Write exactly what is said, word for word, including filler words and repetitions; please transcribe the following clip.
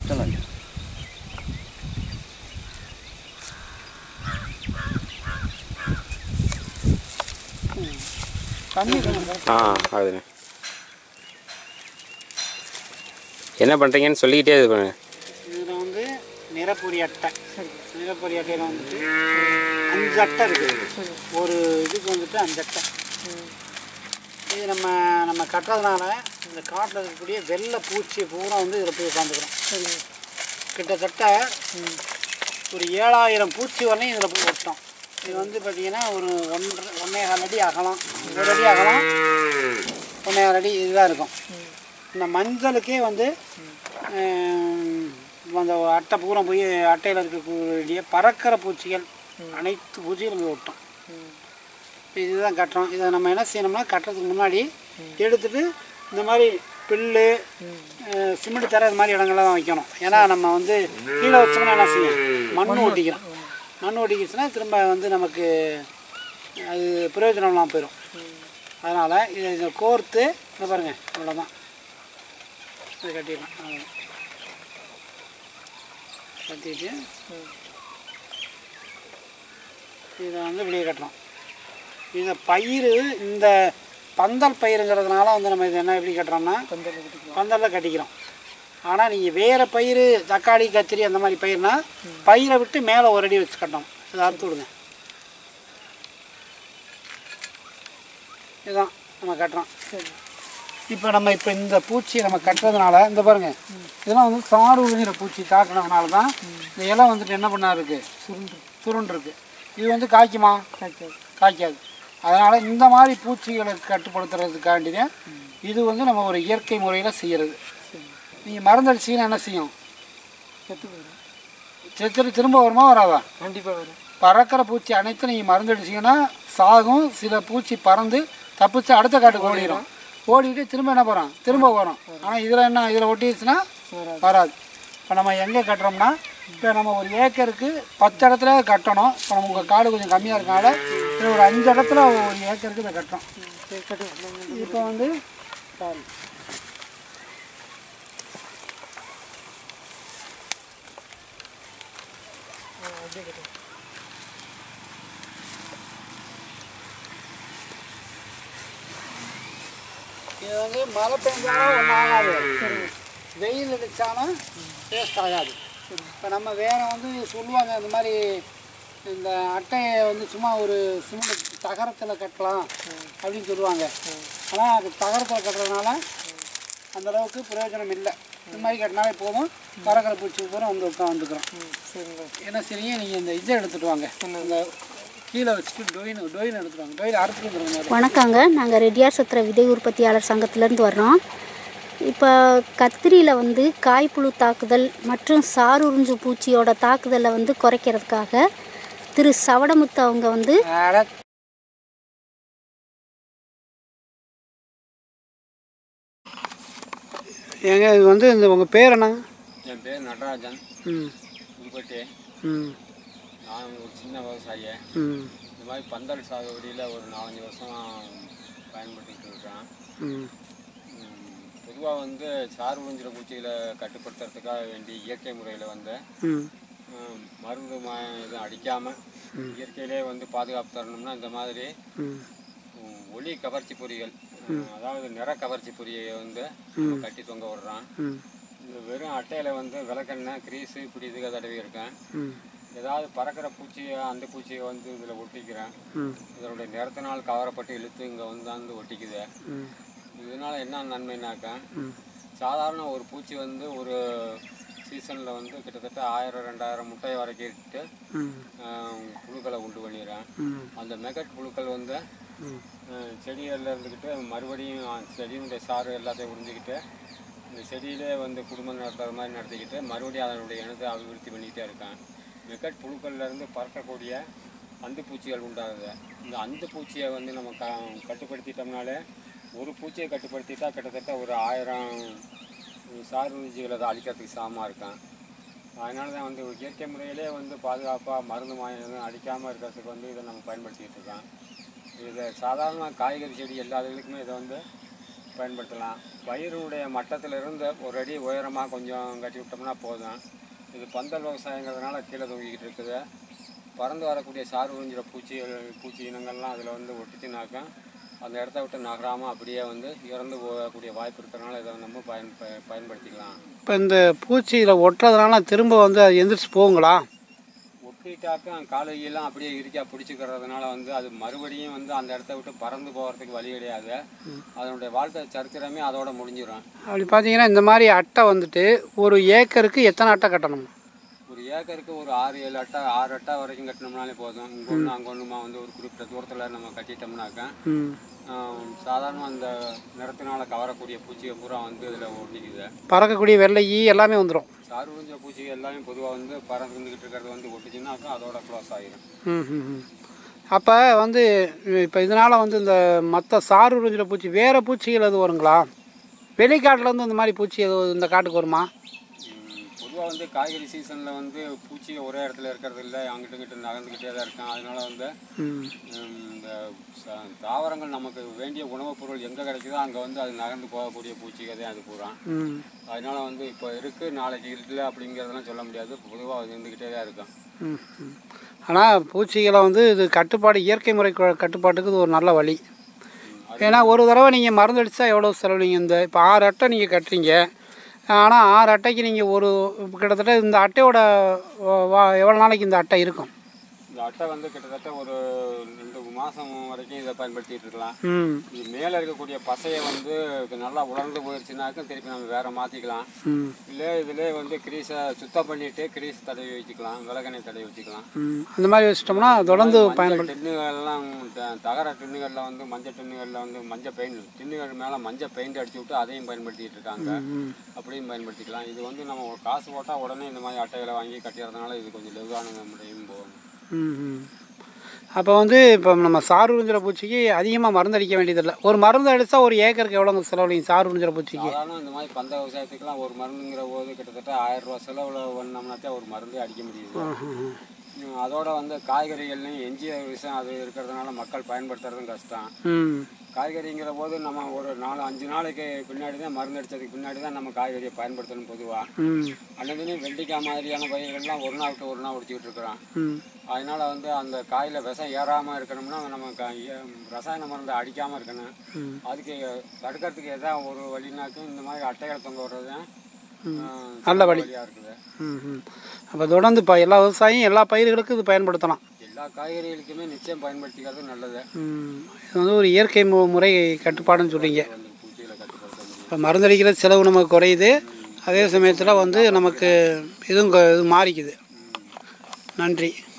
சொல்லுங்க. ஆ அதுண்ணே என்ன பண்ணுறீங்கன்னு சொல்லிக்கிட்டே இது பண்ணுங்க. இதில் வந்து நிறப்பொறி அட்டை, நிறப்பொறி அட்டையில் வந்துட்டு அஞ்சு அட்டை இருக்குது. ஒரு இதுக்கு வந்துட்டு அஞ்சு அட்டை. இது நம்ம நம்ம கட்டுறதுனால இந்த காட்டில் இருக்கக்கூடிய வெள்ளை பூச்சி பூரா வந்து இதில் போய் உட்காந்துக்கிறோம். கிட்டத்தட்ட ஒரு ஏழாயிரம் பூச்சி வரலையும் இதில் போய் ஒட்டோம். இது வந்து பார்த்திங்கன்னா ஒரு ஒன்றரை ஒன்றேகால் அடி அகலம், ஒரு அடி அகலம், ஒன்றேகால் அடி இதுதான் இருக்கும். இந்த மஞ்சளுக்கே வந்து அந்த அட்டை பூரா போய் அட்டையில் இருக்கக்கூடிய பறக்கிற பூச்சிகள் அனைத்து பூச்சிகளும் போய் விட்டோம். இதுதான் கட்டுறோம். இதை நம்ம என்ன செய்யணும்னா கட்டுறதுக்கு முன்னாடி எடுத்துகிட்டு இந்த மாதிரி புல்லு சிமெண்ட் தர இது மாதிரி இடங்கள்லாம் தான் வைக்கணும். ஏன்னா நம்ம வந்து கீழே வச்சோம்னா என்ன செய்யும், மண் ஒட்டிக்கிறோம். மண் ஒட்டிக்கிச்சுன்னா திரும்ப வந்து நமக்கு அது பிரயோஜனம்லாம் போயிடும். அதனால் இதை இதை கோர்த்து இதை பாருங்கள், அவ்வளோதான். இதை கட்டிடலாம். அவ்வளோதான் கட்டிட்டு இதை வந்து வெளியே கட்டுறோம். இதை பயிர் இந்த பந்தல் பயிருங்கிறதுனால வந்து நம்ம இதை என்ன எப்படி கட்டுறோம்னா பந்தலில் கட்டிக்கிறோம். ஆனால் நீங்கள் வேறு பயிர் தக்காளி கத்திரி அந்த மாதிரி பயிர்னா பயிரை விட்டு மேலே ஒரு அடி வச்சு கட்டணும். இதை அறுத்து விடுங்க. இதுதான் நம்ம கட்டுறோம். இப்போ நம்ம இப்போ இந்த பூச்சி நம்ம கட்டுறதுனால இந்த பாருங்கள், இதெல்லாம் வந்து சாறு உறிஞ்சிற பூச்சி தாக்குனதுனால தான் இந்த இலை வந்துட்டு என்ன பண்ணா இருக்குது, சுருண்டு சுருண்டு இருக்குது. இது வந்து காய்க்குமா? காய்க்காது காய்க்காது அதனால் இந்த மாதிரி பூச்சிகளை கட்டுப்படுத்துறதுக்காண்டி தான் இது வந்து நம்ம ஒரு இயற்கை முறையில் செய்கிறது. நீங்கள் மருந்தடிச்சிங்கன்னா என்ன செய்யும், செத்து போயிடும். செத்துட்டு திரும்ப வருமா வராதா? கண்டிப்பாக வரும். பறக்கிற பூச்சி அனைத்தும் நீங்கள் மருந்தடிச்சிங்கன்னா சாகும். சில பூச்சி பறந்து தப்பிச்சு அடுத்த காட்டுக்கு ஓடிடும். ஓடிட்டு திரும்ப என்ன போகிறோம், திரும்ப வரும். ஆனால் இதில் என்ன, இதில் ஒட்டிடுச்சுன்னா வராது. இப்போ நம்ம எங்கே கட்டுறோம்னா, இப்போ நம்ம ஒரு ஏக்கருக்கு பத்து இடத்துல கட்டணும். இப்போ நமக்கு காடு கொஞ்சம் கம்மியாக இருக்கனால இது ஒரு அஞ்சு இடத்துல ஒரு ஏக்கருக்கு இதை கட்டுறோம். இப்போ வந்து பாரு, இது வந்து மழை பெஞ்சாலும் ஒன்றும் ஆகாது, வெயில் அடித்தாலும் வேஸ்ட் ஆகாது. இப்போ நம்ம வேறு வந்து சொல்லுவாங்க இந்த மாதிரி இந்த அட்டையை வந்து சும்மா ஒரு சிமெண்ட் தகரத்தில் கட்டலாம் அப்படின்னு சொல்லுவாங்க. ஆனால் அது தகரத்தில் கட்டுறதுனால அந்தளவுக்கு பிரயோஜனம் இல்லை. இந்த மாதிரி கட்டினாலே போதும், பறக்கிற பூச்சி பூரா வந்து உட்கா வந்துக்கிறோம். சரிங்க. ஏன்னா சரிங்க, நீங்கள் இந்த இதை எடுத்துகிட்டு வாங்க, இந்த கீழே வச்சுட்டு டொயின் டொயின் எடுத்துருவாங்க. டொயின் அறுத்துட்டு. வணக்கங்க, நாங்கள் ரெட்டியார் சத்திர விதை உற்பத்தியாளர் சங்கத்திலேருந்து வர்றோம். இப்போ கத்திரியில் வந்து காய்ப்புழு தாக்குதல் மற்றும் சாருறிஞ்சு பூச்சியோட தாக்குதலை வந்து குறைக்கிறதுக்காக திரு சவடமுத்து அவங்க வந்து ஏங்க இது வந்து இந்த உங்கள் பேர் என்ன? என் பேர் நடராஜன். ம் புதுக்கோட்டை. ம் நான் ஒரு சின்ன விவசாயி. ம் இந்த மாதிரி பந்தல் சாகுபடியில் ஒரு நாலஞ்சு வருஷம் பயன்படுத்திகிட்டு இருக்கிறேன். ம் பொதுவாக வந்து சாறு உறிஞ்சிற பூச்சிகளை கட்டுப்படுத்துறதுக்காக வேண்டி இயற்கை முறையில் வந்து மருந்து எதுவும் அடிக்காமல் இயற்கையிலே வந்து பாதுகாப்பு தரணும்னா இந்த மாதிரி ஒளி கவர்ச்சி பொறிகள், அதாவது நிற கவர்ச்சி பொறியை வந்து கட்டி தொங்க விடுறான். இந்த வெறும் அட்டையில் வந்து விளக்கெண்ணெய் கிரீஸு இப்படி இதுக்கு தடவி இருக்கேன். ஏதாவது பறக்கிற பூச்சியை அந்த பூச்சியை வந்து இதில் ஒட்டிக்கிறேன். இதனுடைய நிறத்தினால் கவரப்பட்டு இழுத்து இங்கே வந்து வந்து ஒட்டிக்குது. இதனால் என்ன நன்மைனாக்கா, சாதாரண ஒரு பூச்சி வந்து ஒரு சீசனில் வந்து கிட்டத்தட்ட ஆயிரம் ரெண்டாயிரம் முட்டையை வரைக்கிட்டு புழுக்களை உண்டு பண்ணிடுறேன். அந்த மெகட் புழுக்கள் வந்து செடிகளில் இருந்துக்கிட்டு மறுபடியும் செடியினுடைய சாறு எல்லாத்தையும் உறிஞ்சிக்கிட்டு இந்த செடியிலே வந்து குடும்பம் நடத்துகிற மாதிரி நடத்திக்கிட்டு மறுபடியும் அதனுடைய இனத்தை அபிவிருத்தி பண்ணிக்கிட்டே இருக்கேன். மெகட் புழுக்கள்லேருந்து பறக்கக்கூடிய அந்து பூச்சிகள் உண்டாகுது. இந்த அந்து பூச்சியை வந்து நம்ம க கட்டுப்படுத்திட்டோம்னாலே, ஒரு பூச்சியை கட்டுப்படுத்திட்டா கிட்டத்தட்ட ஒரு ஆயிரம் சாறு உறிஞ்சிகளை அதை அழிக்கிறதுக்கு சமமாக இருக்கேன். அதனால தான் வந்து இயற்கை முறையிலே வந்து பாதுகாப்பாக மருந்து மாயம் அடிக்காமல் இருக்கிறதுக்கு வந்து இதை நம்ம பயன்படுத்திக்கிட்டு இருக்கோம். இதை சாதாரண காய்கறி செடி எல்லா இதுகளுக்குமே இதை வந்து பயன்படுத்தலாம். பயிருடைய மட்டத்தில் இருந்து ஒரு அடி உயரமாக கொஞ்சம் கட்டி விட்டோம்னா போதும். இது பந்தல் விவசாயங்கிறதுனால கீழே தொங்கிக்கிட்டு இருக்குது. பறந்து வரக்கூடிய சாறு உறிஞ்சிற பூச்சிகள் பூச்சி இனங்கள்லாம் அதில் வந்து ஒட்டிச்சுனாக்கா அந்த இடத்த விட்டு நகராமல் அப்படியே வந்து இறந்து போகக்கூடிய வாய்ப்பு இருக்கிறதுனால இதை நம்ம பயன் பயன்படுத்திக்கலாம். இப்போ இந்த பூச்சியில் ஒட்டுறதுனால திரும்ப வந்து அது எந்திரிச்சு போகுங்களா? ஒட்டிட்டாக்கா காலையெல்லாம் அப்படியே இறுக்கியா பிடிச்சிக்கிறதுனால வந்து அது மறுபடியும் வந்து அந்த இடத்த விட்டு பறந்து போகிறதுக்கு வழி கிடையாது. அதனுடைய வாழ்க்கை சரித்திரமே அதோட முடிஞ்சிடும். அப்படி பார்த்தீங்கன்னா இந்த மாதிரி அட்டை வந்துட்டு ஒரு ஏக்கருக்கு எத்தனை அட்டை கட்டணும்? ஒரு ஏக்கருக்கு ஒரு ஆறு ஏழு அட்டை ஆறு அட்டை வரைக்கும் கட்டினோம்னாலே போதும். இங்கே ஒன்று அங்கே ஒன்றுமா வந்து ஒரு குறிப்பிட்ட தூரத்தில் நம்ம கட்டிட்டோம்னாக்கா சாதாரண அந்த நிறத்தினால கவரக்கூடிய பூச்சிகள் பூரா வந்து இதில் ஒட்டிக்குது. பறக்கக்கூடிய வெள்ளை ஈ எல்லாமே வந்துடும். சாறு உறிஞ்ச பூச்சிகள் எல்லாமே பொதுவாக வந்து பறந்துக்கிட்டு இருக்கிறது வந்து ஒட்டிச்சுன்னாக்கா அதோட க்ளோஸ் ஆகிடும். ம் அப்போ வந்து இப்போ இதனால் வந்து இந்த மற்ற சாறு உறிஞ்சிற பூச்சி வேறு பூச்சிகள் எதுவும் வருங்களா? வெளிக்காட்டிலேருந்து இந்த மாதிரி பூச்சி எதுவும் இந்த காட்டுக்கு வருமா? பொதுவாக வந்து காய்கறி சீசனில் வந்து பூச்சி ஒரே இடத்துல இருக்கிறது இல்லை, அங்கிட்டு இங்கிட்டு நகர்ந்துக்கிட்டே தான் இருக்கும். அதனால வந்து இந்த தாவரங்கள் நமக்கு வேண்டிய உணவுப் பொருள் எங்கே கிடைக்குதோ அங்கே வந்து அது நகர்ந்து போகக்கூடிய பூச்சிகள் தான் அது பூரா. அதனால வந்து இப்போ இருக்குது நாளைக்கு இல்லை அப்படிங்கிறதெல்லாம் சொல்ல முடியாது. பொதுவாக இருந்துக்கிட்டே தான் இருக்கும். ஆனால் பூச்சிகளை வந்து இது கட்டுப்பாடு இயற்கை முறை கட்டுப்பாட்டுக்கு இது ஒரு நல்ல வழி. ஏன்னா ஒரு தடவை நீங்கள் மருந்து அடித்தா எவ்வளோ செலவுங்க? இந்த இப்போ ஆறு அட்டை நீங்கள் கட்டுறீங்க, ஆனால் ஆறு அட்டைக்கு நீங்கள் ஒரு கிட்டத்தட்ட இந்த அட்டையோட எவ்வளோ நாளைக்கு இந்த அட்டை இருக்கும்? இந்த அட்டை வந்து கிட்டத்தட்ட ஒரு ரெண்டு மாதம் வரைக்கும் இதை பயன்படுத்திகிட்டு இருக்கலாம். இது மேலே இருக்கக்கூடிய பசையை வந்து நல்லா உலர்ந்து போயிடுச்சுனாக்கும் திருப்பி நம்ம வேறு மாற்றிக்கலாம். இல்லை இதிலே வந்து கிரீஸை சுத்தம் பண்ணிவிட்டு கிரீஸ் தடவி வச்சுக்கலாம், விளக்கெண்ணெய் தடவி வச்சுக்கலாம். அந்த மாதிரி வச்சுட்டோம்னா தொடர்ந்து பயன்படுத்த டின்னுகள்லாம் தகர டின்னுகளில் வந்து மஞ்சள் டின்னுகளில் வந்து மஞ்சள் பெயிண்ட் டின்னுகள் மேலே மஞ்சள் பெயிண்ட் அடிச்சு விட்டு அதையும் பயன்படுத்திகிட்டு இருக்காங்க. அப்படியும் பயன்படுத்திக்கலாம். இது வந்து நம்ம காசு போட்டால் உடனே இந்த மாதிரி அட்டைகளை வாங்கி கட்டிடுறதுனால இது கொஞ்சம் லெவான முறையும் போகணும். ம் அப்போ வந்து இப்போ நம்ம சாறு உறிஞ்சிற பூச்சிக்கு அதிகமாக மருந்து அடிக்க வேண்டியதில்லை. ஒரு மருந்து அடித்தா ஒரு ஏக்கருக்கு எவ்வளோங்க செலவுலையும் சாறு உறிஞ்சிற பூச்சிக்கு? சாதாரண இந்த மாதிரி பந்த விவசாயத்துக்குலாம் ஒரு மருந்துங்கிற போது கிட்டத்தட்ட ஆயிரம் ரூபா செலவில் பண்ணோம்னாத்தான் ஒரு மருந்தே அடிக்க முடியுது. அதோட வந்து காய்கறிகள்லையும் எஞ்சிய விஷயம் அது இருக்கிறதுனால மக்கள் பயன்படுத்துறதும் கஷ்டம். காய்கறிங்கிற போது நம்ம ஒரு நாலு அஞ்சு நாளைக்கு பின்னாடி தான் மருந்து அடித்ததுக்கு பின்னாடி தான் நம்ம காய்கறியை பயன்படுத்தணும். பொதுவாக அன்னதினையும் வெண்டிக்காய் மாதிரியான பயிர்கள்லாம் ஒரு நாள் விட்டு ஒரு நாள் உடிச்சிக்கிட்டு இருக்கிறோம். அதனால வந்து அந்த காயில் விஷம் ஏறாமல் இருக்கணும்னா நம்ம ரசாயன மருந்தை அடிக்காமல் இருக்கணும். அதுக்கு தடுக்கிறதுக்கு எதாவது ஒரு வழினாக்கும் இந்த மாதிரி அட்டைகளை தொங்க விடுறது தான் நல்ல வழியாக இருக்குது. அப்போ தொடர்ந்து இப்போ எல்லா விவசாயியும் எல்லா பயிர்களுக்கும் இது பயன்படுத்தலாம். எல்லா காய்கறிகளுக்குமே நிச்சயம் பயன்படுத்திக்கிறது நல்லது. இது வந்து ஒரு இயற்கை முறை கட்டுப்பாடுன்னு சொல்கிறீங்க. இப்போ மருந்தடிக்கிற செலவு நமக்கு குறையுது, அதே சமயத்தில் வந்து நமக்கு இதுவும் இது மாறிக்குது. நன்றி.